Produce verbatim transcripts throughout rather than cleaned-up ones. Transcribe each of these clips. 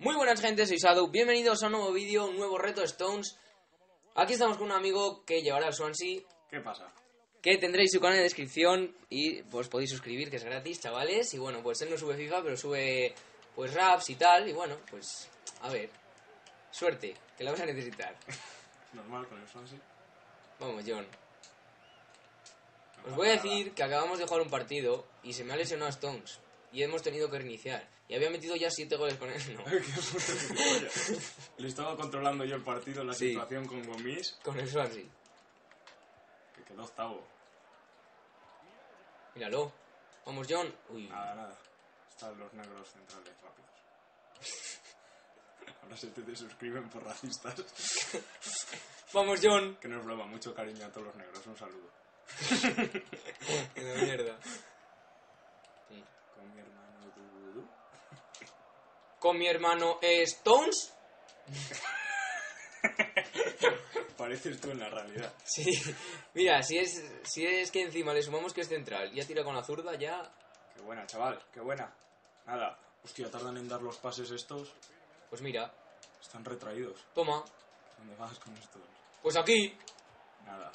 Muy buenas gente, soy Sadu, bienvenidos a un nuevo vídeo, un nuevo reto Stones. Aquí estamos con un amigo que llevará al Swansea. ¿Qué pasa? Que tendréis su canal en descripción y pues podéis suscribir, que es gratis, chavales. Y bueno, pues él no sube FIFA, pero sube pues raps y tal. Y bueno, pues a ver, suerte, que la vas a necesitar. Normal con el Swansea. Vamos, John. Os voy a decir que acabamos de jugar un partido y se me ha lesionado Stones. Y hemos tenido que reiniciar. Y había metido ya siete goles con él, ¿no? Qué puto gilipollas. Le estaba controlando yo el partido, la Sí. situación con Gomis, Con el Swansea. que quedó octavo. Míralo. Vamos, John. Uy. Nada, nada. Están los negros centrales rápidos. Ahora se te desuscriben por racistas. Vamos, John. Que no es broma, mucho cariño a todos los negros. Un saludo. Qué mierda. Sí. Con mi hermano Dudu. Con mi hermano Stones. Pareces tú en la realidad. Sí. Mira, si es, si es que encima le sumamos que es central y ya tira con la zurda, ya... Qué buena, chaval, qué buena. Nada. Hostia, tardan en dar los pases estos. Pues mira, Están retraídos. toma. ¿Dónde vas con estos? Pues aquí. Nada.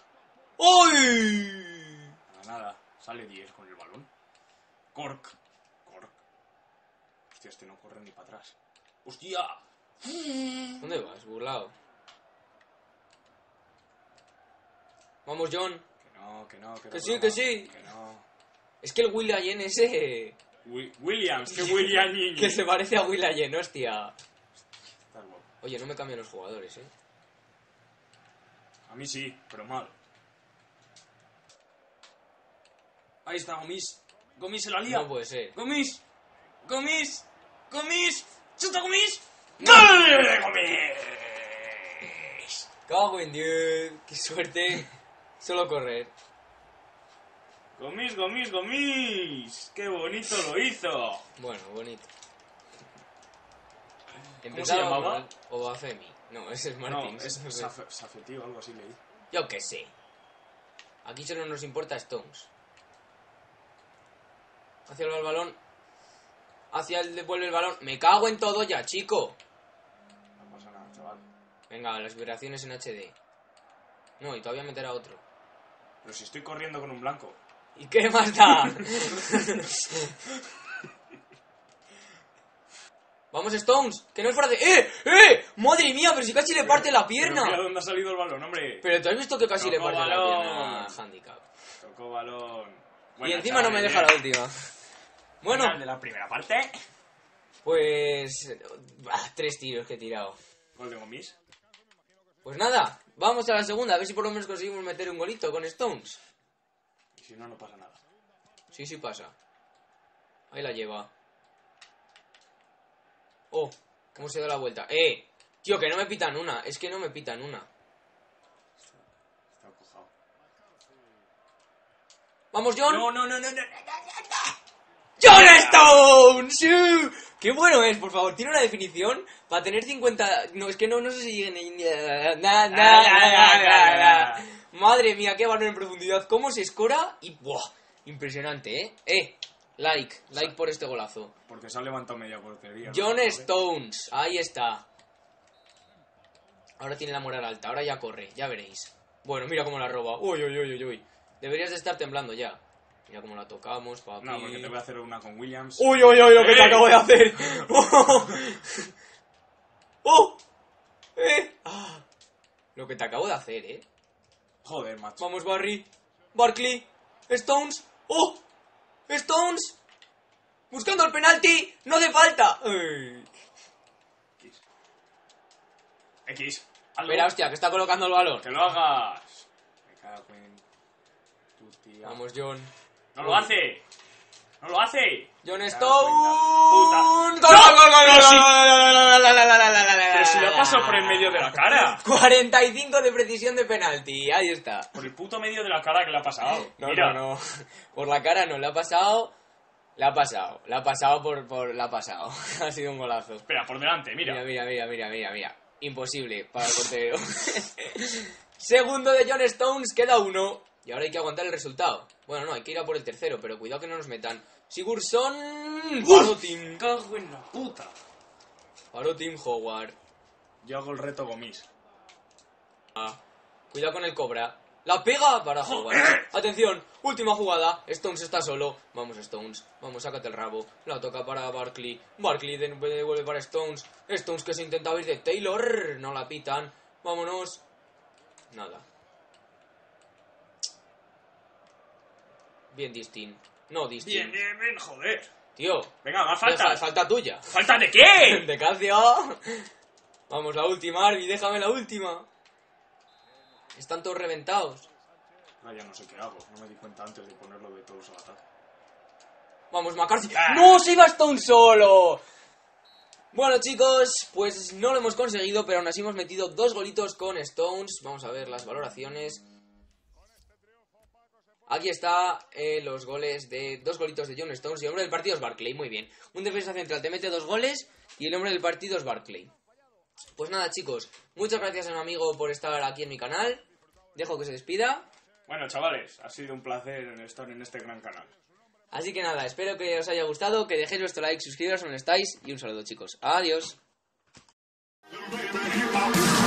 ¡Uy! Nada, nada. Sale diez con el balón. Cork. Cork. Hostia, este no corre ni para atrás. ¡Hostia! ¿Dónde vas, burlao? Vamos, John. Que no, que no, que, Que no, sí, no, que sí. Que no. Es que el Will Allen ese... Wi- Williams, que William niño. Que se parece a Will Allen, hostia. Estás guapo. Oye, no me cambian los jugadores, ¿eh? A mí sí, pero mal. Ahí está, Gomis. Gomis se la lía. No puede ser. Gomis. Gomis. Gomis. ¡Chuta, Gomis! No. ¡Gol de Gomis! Cago en Dios. Qué suerte. Solo correr. Gomis, Gomis, Gomis. ¡Qué bonito lo hizo! Bueno, bonito. se Empezaba llamaba? mal. Obafemi. No, ese es No, Martín. es no sé. Saf- Safetí o algo así leí. Yo qué sé. Aquí solo nos importa Stones. Hacia el balón. Hacia el devuelve el balón. Me cago en todo ya, chico. No pasa nada, chaval. Venga, las vibraciones en H D. No, y todavía meterá otro. Pero si estoy corriendo con un blanco. ¿Y qué más da? Vamos, Stones, que no es fuera de... ¡Eh! ¡Eh! ¡Madre mía! Pero si casi le parte la pierna. Pero mira dónde ha salido el balón, hombre. Pero tú has visto que casi Tocó le parte balón. la pierna a Handicap. Tocó balón. Y Buena, encima no me chaval, deja bien. la última. Bueno, Final de la primera parte. pues... bah, tres tiros que he tirado. Gol de Gomis. Pues nada, vamos a la segunda, a ver si por lo menos conseguimos meter un golito con Stones. Y si no, no pasa nada. Sí, sí pasa. Ahí la lleva. Oh, ¿cómo se da la vuelta? ¡Eh! Tío, que no me pitan una. Es que no me pitan una. Está acojado. ¡Vamos, John! No, no, no, no, no. ¡John Stones! ¡Sí! ¡Qué bueno es, por favor! Tiene una definición para tener cincuenta... No, es que no, no sé si lleguen... Na, na, na, na, na, na. Madre mía, qué balón en profundidad. ¿Cómo se escora? Y... ¡buah! Impresionante, ¿eh? ¡Eh! Like. Like por este golazo. Porque se ha levantado media portería. John ¿no? Stones. Ahí está. Ahora tiene la moral alta. Ahora ya corre. Ya veréis. Bueno, mira cómo la roba. Uy, uy, uy, uy, uy. Deberías de estar temblando ya. Mira cómo la tocamos, papi. No, porque te voy a hacer una con Williams. Uy, uy, uy, lo que ¡Eh! te acabo de hacer. ¡Oh! ¡Oh! ¡Eh! Ah. Lo que te acabo de hacer, ¿eh? Joder, macho. Vamos, Barry. Barkley. Stones. ¡Oh! Stones. Buscando el penalti. No hace falta. Ey. X. X. Hazlo. Espera, hostia, que está colocando el balón. Que lo hagas. Me cago en tu tía. Vamos, John. ¡No lo hace! ¡No lo hace! John Me Stones. cago en la puta. ¡Gol, ¡No! gol, gol, Pero gol, si- gol, gol, gol, gol, gol, gol, gol, Pero si lo gol, ha pasado gol. por el medio de la cara. cuarenta y cinco de precisión de penalti. Ahí está. Por el puto medio de la cara que le ha pasado. No, Mira. no, no. Por la cara no, le ha pasado. Le ha pasado. Le ha pasado por. por le ha pasado. Ha sido un golazo. Espera, por delante, mira. Mira, mira, mira, mira, mira, mira. Imposible para el portero. Segundo de John Stones, queda uno. Y ahora hay que aguantar el resultado. Bueno, no, hay que ir a por el tercero, pero cuidado que no nos metan. Sigurdsson. ¡Uf! ¡Cago en la puta! Paró Tim Howard. Yo hago el reto Gomis. Ah, cuidado con el cobra. La pega para Howard. Atención, última jugada. Stones está solo. Vamos, Stones. Vamos, sácate el rabo. La toca para Barkley. Barkley devuelve para Stones. Stones que se intenta ir de Taylor. No la pitan. Vámonos. Nada. Bien, Distin. No, Distin. Bien, bien, bien, joder. Tío. Venga, más Deja- falta. falta tuya. ¿Falta de qué? De Calcio. Vamos, la última, Arby. Déjame la última. Están todos reventados. Ah, ya no sé qué hago. No me di cuenta antes de ponerlo de todos al ataque. Vamos, McCarthy. Ah. ¡No! ¡Se iba Stone solo! Bueno, chicos, pues no lo hemos conseguido, pero aún así hemos metido dos golitos con Stones. Vamos a ver las valoraciones. Aquí está eh, los goles de dos golitos de John Stones y el hombre del partido es Barkley. Muy bien. Un defensa central te mete dos goles y el hombre del partido es Barkley. Pues nada, chicos, muchas gracias a mi amigo por estar aquí en mi canal. Dejo que se despida. Bueno, chavales, ha sido un placer estar en este gran canal. Así que nada, espero que os haya gustado, que dejéis vuestro like, suscribiros donde estáis y un saludo, chicos. Adiós.